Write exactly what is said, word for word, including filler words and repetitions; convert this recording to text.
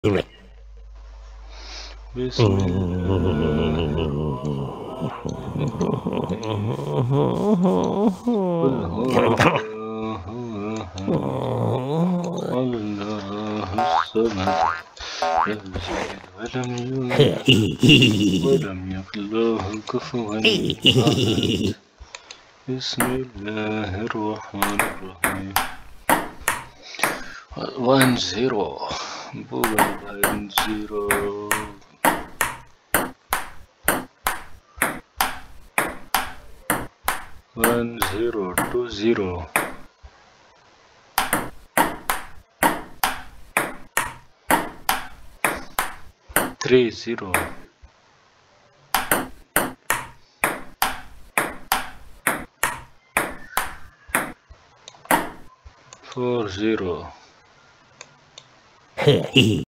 بسم الله الله الصمد لم يلد ولم يولد ولم يكن له كفوا أحد. بسم الله الرحمن الرحيم. one zero bukan one zero one zero two zero three zero four zero